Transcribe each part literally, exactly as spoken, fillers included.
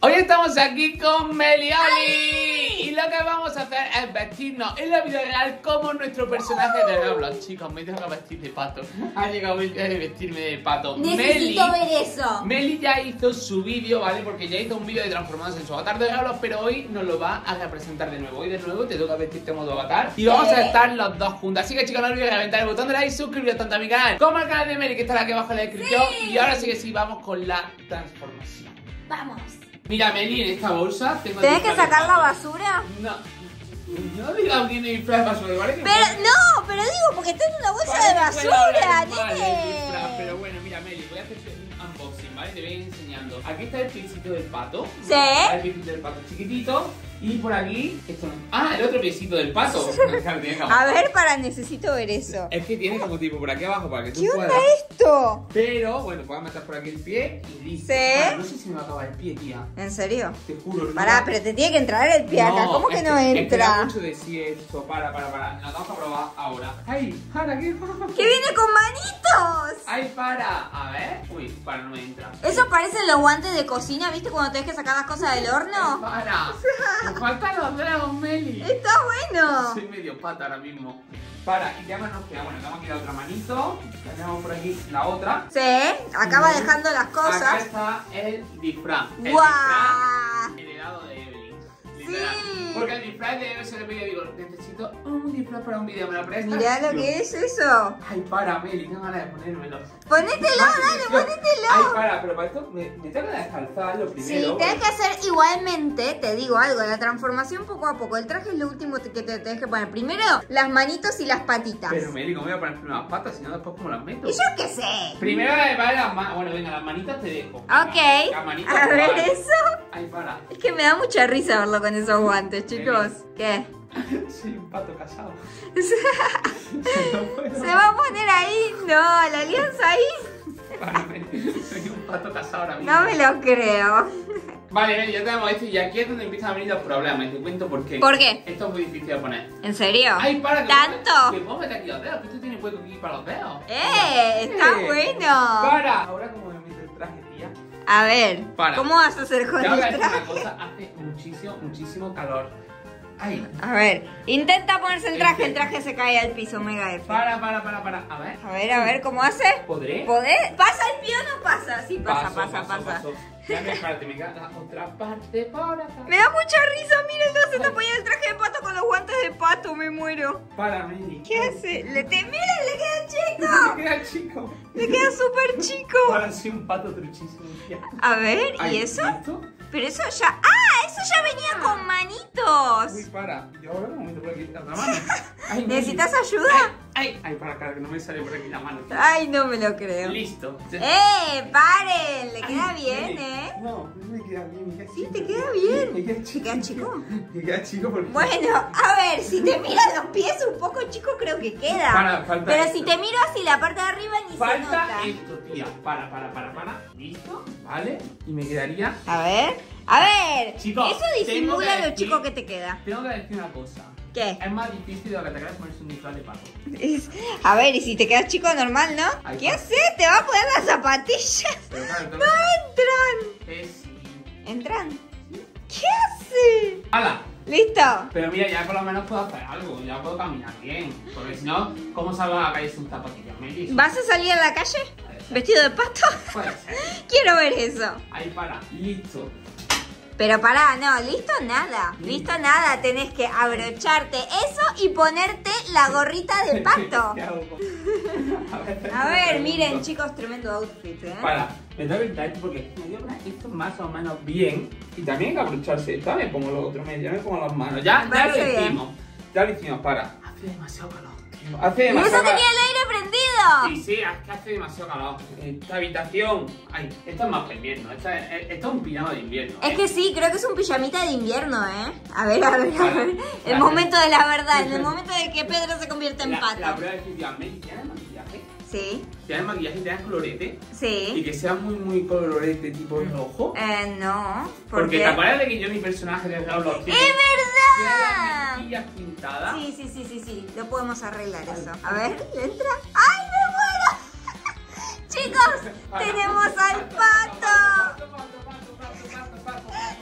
Hoy estamos aquí con Melioli y lo que vamos a hacer es vestirnos en la vida real como nuestro personaje de Roblox. Chicos, me tengo que vestir de pato. Ha llegado el día de vestirme de pato. Necesito Meli, ver eso. Meli ya hizo su vídeo, ¿vale? Porque ya hizo un vídeo de transformados en su avatar de Roblox, pero hoy nos lo va a representar de nuevo. Hoy de nuevo te toca vestirte en modo avatar y vamos a estar los dos juntos. Así que chicos, no olvides reventar el botón de like y suscribiros tanto a mi canal como al canal de Meli, que estará aquí abajo en la descripción. Sí. Y ahora sí que sí, vamos con la transformación. Vamos. Mira, Meli, en esta bolsa tengo... ¿Tienes que sacar la basura? No. No digas que tiene disfraz de basura, ¿vale? Pero no, pero digo, porque está en una bolsa de basura, nene. Pero bueno, mira, Meli, voy a hacer un unboxing, ¿vale? Te voy a ir enseñando. Aquí está el piecito del pato. Sí. El piecito del pato chiquitito. Y por aquí, esto no. Ah, el otro piecito del pato. A ver, para, necesito ver eso. Es que tiene como tipo por aquí abajo para que tú ¿Qué puedas. onda esto? Pero bueno, puedes meter por aquí el pie y listo. Sí. Bueno, no sé si me va a acabar el pie, tía. ¿En serio? Te juro. No. Pará, pero te tiene que entrar el pie acá. ¿Cómo que, que no entra? Es que da mucho de sí esto. Para, para, para. Nos vamos a probar ahora. ¡Ay! ¡Para! ¿Qué? ¡Que viene con manitos! ¡Ay, para! A ver. Uy, para, no me entra. Eso parecen los guantes de cocina, ¿viste? Cuando tenés que sacar las cosas del horno. ¡Ay, para! Me faltan los dedos, Meli. Está bueno. Soy medio pata ahora mismo. Para, y ya nos queda. Bueno, tenemos aquí la otra manito. Tenemos por aquí la otra. Sí, acaba dejando las cosas. Acá está el disfraz. El ¡Guau! disfraz heredado de Evelyn. Literal. Sí. Porque el disfraz de Evelyn se le pedía, digo, necesito un disfraz para un vídeo, ¿me lo prestas? Mirá lo que es eso. Ay, para, Meli, tengo ganas de ponérmelo. Ponételo, dale, ponételo. Ay, para, pero para esto me, me tengo que descalzar lo primero. Sí, tenés que hacer igualmente, te digo algo, la transformación poco a poco. El traje es lo último que te tenés que poner. Primero, las manitos y las patitas. Pero, Meli, ¿cómo voy a poner primero las patas? Si no, después, ¿cómo las meto? Y yo qué sé. Primero, vale, las manos. Bueno, venga, las manitas te dejo. Ok. Las manitas, a ver vale. eso. Ay, para. Es que me da mucha risa verlo con esos guantes, chicos. ¿Qué? Soy un pato casado. Se va a poner ahí. No, la alianza ahí. Para, Meli, soy un pato casado ahora mismo. No me lo creo. Vale, Meli, ya tenemos esto y aquí es donde empiezan a venir los problemas. Y te cuento por qué. ¿Por qué? Esto es muy difícil de poner. ¿En serio? Ay, para. ¿Tanto? Que puedo meter aquí los dedos, que esto tiene hueco aquí para los dedos. ¡Eh! Está Eh. bueno. Para. Ahora, ¿cómo me meto el traje, tía? A ver, Para. ¿cómo vas a hacer con Te voy a el decir una traje? cosa, hace muchísimo, muchísimo calor. Ay. A ver, intenta ponerse el traje, el traje se cae al piso, mega F. Para, para, para, para. A ver. A ver, a ver, ¿cómo hace? ¿Podré? ¿Podés? ¿Pasa el pie o no pasa? Sí, pasa, Paso, pasa, paso, pasa. paso. Ya me espérate, me queda la otra parte por acá. Me da mucha risa, miren, no se está poniendo el traje de pato con los guantes de pato, me muero. Para, Meli. ¿Qué hace? Le te... ¡Miren, le queda chico! Me queda chico. Le queda súper chico. Para, soy un pato truchísimo, tía. A ver, ¿y Ay, eso? ¿esto? Pero eso ya... ¡Ah! Eso ya venía con manitos. Uy, para. Y ahora me meto por aquí la otra mano. Ay, ¿Necesitas Meli. ayuda? Ay, ay, ay, para acá, que no me sale por aquí la mano. Ay, no me lo creo. Listo. ¡Eh! ¡Paren! Le queda Ay, bien, Meli. ¿eh? No, no me queda bien, me queda Sí, chico. te queda bien. Me queda chico. ¿Te queda chico? Me queda chico porque... Bueno, a ver, si te miras los pies un poco chico creo que queda. Para, falta Pero esto. si te miro así la parte de arriba ni se Falta nota. esto, tía. Para, para, para, para. ¿Listo? ¿Vale? Y me quedaría... A ver, a ver. Chicos, eso tengo disimula que lo decir- chico que te queda. Tengo que decir una cosa. ¿Qué? Es más difícil de lo que te creas ponerse un disfraz de pato. Es- A ver, y si te quedas chico normal, ¿no? Ay, ¿Qué pa- haces? ¿Te va a poner las zapatillas? Pero claro, tengo ¡No entran! que... Es... ¿Entran? ¿Qué hace? ¡Hala! ¿Listo? Pero mira, ya por lo menos puedo hacer algo. Ya puedo caminar bien. Porque si no, ¿cómo salgo a la calle sin zapatillas? Me dice. ¿Vas a salir a la calle? ¿Vestido de pato? Puede ser. Quiero ver eso. Ahí para. Listo. Pero pará, no, listo nada, listo nada, tenés que abrocharte eso y ponerte la gorrita de pato. ¿Qué hago? A ver, A ver, miren pregunto. chicos, tremendo outfit, ¿eh? Para, me tengo que quitar esto porque me dio una- esto más o menos bien. Y también hay que abrocharse. Ya me pongo lo otro, ya me pongo las manos. Ya, Me ya lo parece bien. hicimos. Ya lo hicimos, para. Hace demasiado calor, tío. Hace ¡Y demasiado eso calor. tenía el aire prendido! Sí, sí, es que hace demasiado calor. Esta habitación. Ay, esto es más para invierno. Esto es, esto es un pijama de invierno. Es ¿eh? que sí, creo que es un pijamita de invierno, ¿eh? A ver, a ver, a Para, ver. El para. momento de la verdad, en el momento de que Pedro se convierte en La, pato. la prueba definitivamente, ¿tienes maquillaje? Sí, ¿Tienes maquillaje y tienes colorete? Y sí. que sea muy, muy colorete, tipo rojo. Eh, no. ¿Por Porque qué? te acuerdas de que yo mi personaje de Roblox ¡Es tiene, tiene las verdad! mejillas pintadas. Sí, sí, sí, sí, sí. Lo podemos arreglar eso. A ver, ¿le entra? ¡Ay, me muero! Chicos, tenemos al pato.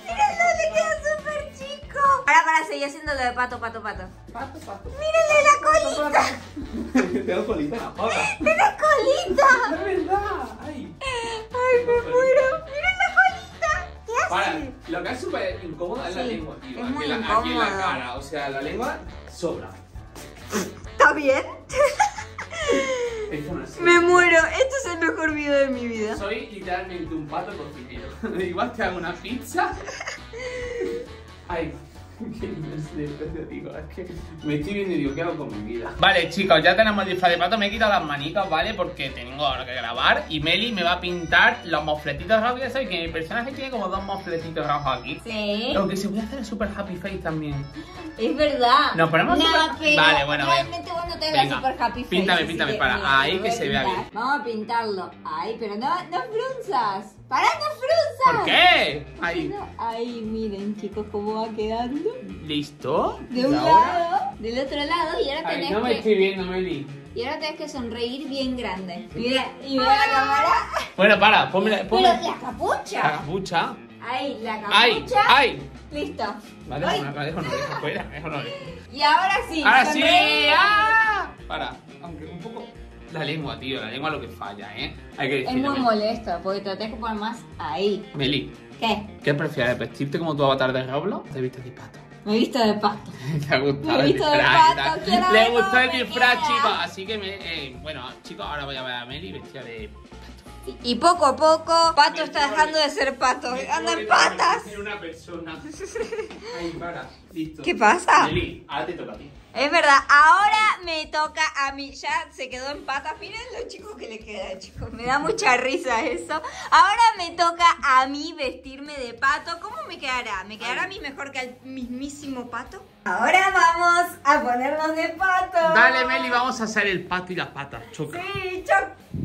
seguí haciendo lo de pato, pato, pato. Pato, pato. ¡Mírale la colita! Tengo colita en la joda. ¡Tienes colita! ¡Es verdad! ¡Ay! ¡Ay, me muero! ¡Mira la colita! ¿Qué hace? Para, lo que es súper incómoda es la Sí, lengua, tío. es Aquí, muy en la, aquí en la incómodo. cara, o sea, la lengua sobra. ¿Está bien? Esto no es Me muero. Este es el mejor video de mi vida. Soy literalmente un pato cocinero. Igual te hago una pizza. Ay, qué inmenso, digo, es que me estoy viendo y digo, ¿qué hago con mi vida? Vale, chicos, ya tenemos el disfraz de pato. Me he quitado las manitas, ¿vale? Porque tengo ahora que grabar. Y Meli me va a pintar los mofletitos rojos. Ya sabéis que mi personaje tiene como dos mofletitos rojos aquí. Sí. Lo que se puede hacer es super happy face también. Es verdad. Nos ponemos no, super- pero Vale, bueno, realmente vos no te venga. ves super happy face. Píntame, así píntame, que, para, mira, ahí lo que voy a se vea pintar. bien. Vamos a pintarlo. Ahí, pero no, no frunzas. ¡Pará, no frunzas! ¿Por qué? Ahí. No, ahí, miren, chicos, cómo va quedando. ¿Listo? De un ¿Y ahora? lado, del otro lado, y ahora Ay, tenés no me que... estoy viendo, Meli. Y ahora tenés que sonreír bien grande. Mira, y mira la cámara. Bueno, para, ponme la, Pero ponme la la capucha. capucha. Ahí, la ¡Ay! capucha. ¡Ay! Listo. Vale, Ay. una dejo, no dejo fuera, dejo no dejo. Y ahora sí. Ahora sí. sonreír. ¡Ah! Para, aunque un poco. La lengua, tío, la lengua es lo que falla, ¿eh? Hay que Es decirlo. muy molesto, porque te lo tenés que poner más ahí. Meli, ¿Qué? ¿qué prefieres? ¿Vestirte como tu avatar de Roblox o te vistes de pato? Me he visto de pato. ¿Te ha gustado Me he el visto de disfraz y pato, tal? quiero Le ver gustó cómo el me disfraz, queda. chicos. Así que, me, eh, bueno, chicos, ahora voy a ver a Meli vestida de. Y poco a poco, Pato está dejando de ser pato. Anda en patas. En una persona. Ay, para, listo. ¿Qué pasa? Meli, ahora te toca a ti. Es verdad, ahora me toca a mí. Ya se quedó en patas. Miren lo chico que le queda, chicos. Me da mucha risa eso. Ahora me toca a mí vestirme de pato. ¿Cómo me quedará? ¿Me quedará a mí mejor que al mismísimo pato? Ahora vamos a ponernos de pato. Dale, Meli, vamos a hacer el pato y las patas. Choca. Sí, choc.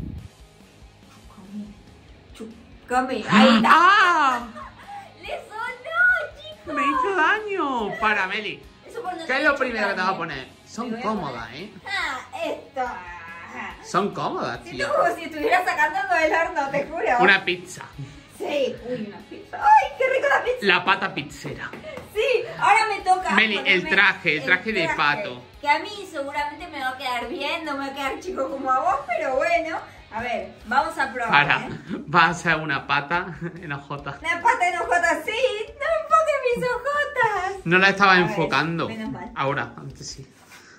Come. Ahí está. ¡Ah! ¡Le sonó, chicos! Me hizo daño. Para, Meli. Eso por no ¿Qué es lo primero que te vas a poner? Me Son voy a cómodas, ¿eh? Ah, esto. Ajá. Son cómodas, Siento tío. como si estuviera sacando del horno, te juro. Una pizza. Sí, uy, una pizza. ¡Ay, qué rico la pizza! La pata pizzera. Sí, ahora me toca. Meli, el ponerme traje, el traje de pato. Que a mí seguramente me va a quedar bien, no me va a quedar chico como a vos, pero bueno. A ver, vamos a probar. Para, ¿eh? vas a hacer una pata en ojota. Una pata en ojotas, sí. No enfoques mis ojotas. No la estaba A ver, enfocando. menos mal. Ahora, antes sí.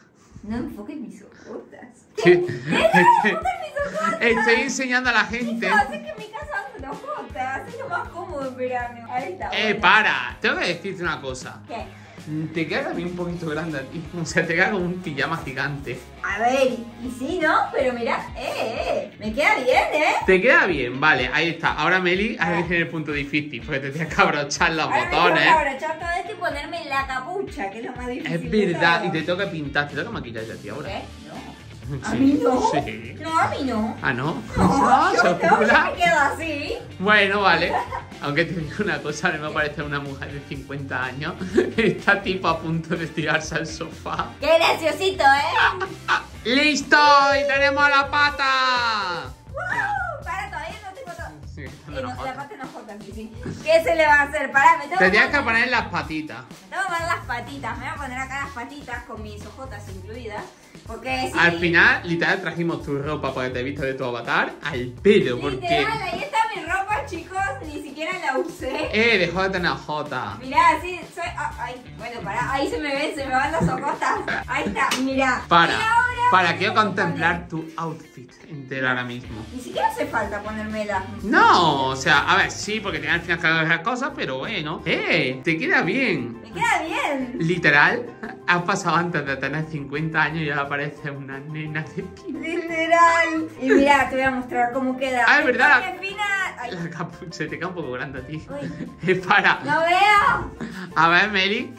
No enfoques mis ojotas. Sí. ¿Qué? ¿Qué? No enfoques mis ojotas. Estoy enseñando a la gente. Chicos, es que en mi casa hacen ojotas. Es lo más cómodo en verano. Ahí está. Eh, bueno. para. Tengo que decirte una cosa. ¿Qué? Te queda también un poquito grande a ti. O sea, te queda como un pijama gigante. A ver, y sí, ¿no? Pero mirá, eh, eh, me queda bien, ¿eh? Te queda bien, vale, ahí está. Ahora, Meli, ahí viene el punto difícil. Porque te tienes que abrochar los Ahora botones. me tengo que abrochar todo esto y ponerme la capucha, que es lo más difícil. Es de verdad, todo. y te toca pintar, te toca maquillarte a ti ahora. ¿Qué? No. ¿A Sí, mí no? Sí. No, a mí no. Ah, ¿no? No, yo no, yo ¿segura? me quedo así. Bueno, vale. Aunque te digo una cosa, a mí me parece una mujer de cincuenta años. Está tipo a punto de tirarse al sofá. Qué graciosito, ¿eh? ¡Listo! ¡Y tenemos la pata! ¡Wow! Para, todavía no tengo todo. Sí, Eh, de no, la la pata. pata no jota, sí, sí. ¿Qué se le va a hacer? Pará, me tengo Te tienes que poner- poner las patitas. Me tengo que poner las patitas. Me voy a poner acá las patitas con mis ojotas incluidas. Porque si... Al final, literal, trajimos tu ropa para que te vistas de tu avatar al pelo, porque... Literal, ahí está mi ropa, chicos. Ni siquiera la usé. Eh, dejó de tener jota. Mirá, así soy. ah, ay, bueno, pará, ahí se me ven, se me van las ojotas. Ahí está, mirá. Para, Y ahora para, me quiero tengo que contemplar tu outfit entero ahora mismo. poner- Ni siquiera hace falta ponérmela. No, o sea, a ver, sí, porque tienes al final que hacer esas cosas, pero bueno. Eh, te queda bien. Me queda bien. Literal, has pasado antes de tener cincuenta años y ahora pareces una nena de quince. Literal. Y mirá, te voy a mostrar cómo queda. Ah, es verdad. Qué fina. Ay, La capucha se te queda un poco grande a ti. Uy. Eh, para. no veo. A ver, Meli.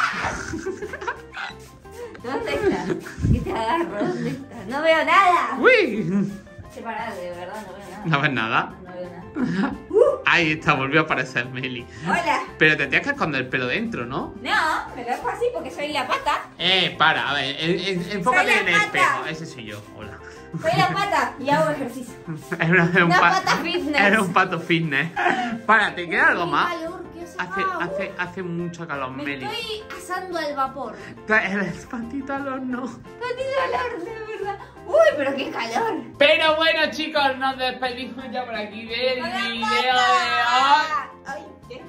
¿Dónde está? ¿Qué te agarro? ¿Dónde está? No veo nada. Uy. Separado, de verdad, no veo nada. No ves nada. No veo nada. Ahí está, volvió a aparecer Meli. Hola. Pero te tienes que esconder el pelo dentro, ¿no? No, me lo dejo así porque soy la pata. Eh, para, a ver, en- en- enfócate Soy la en el pata. espejo. Ese soy yo, hola. Soy la pata y hago ejercicio. Era un, Una pa- pata fitness. Era un pato fitness. Para, ¿te queda algo más? Qué calor que Hace, Ah, uh, hace, hace mucho calor, me Meli. estoy asando al vapor. Eres patita al horno. Patito al horno, de verdad. Uy, pero qué calor. Pero bueno, chicos, nos despedimos ya por aquí del Hola, video Pata. de hoy. Ay, ¿qué?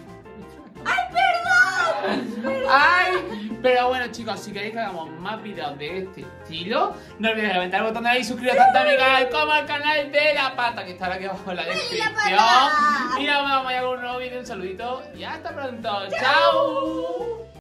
¡Ay, perdón! Ay, pero bueno, chicos, si queréis que hagamos más videos de este estilo, no olvidéis de reventar el botón de like y suscribiros tanto a mi canal como al canal de La Pata, que estará aquí abajo en la descripción. Pata! Y nos vemos ya con un nuevo vídeo, un saludito y hasta pronto. ¡Chao!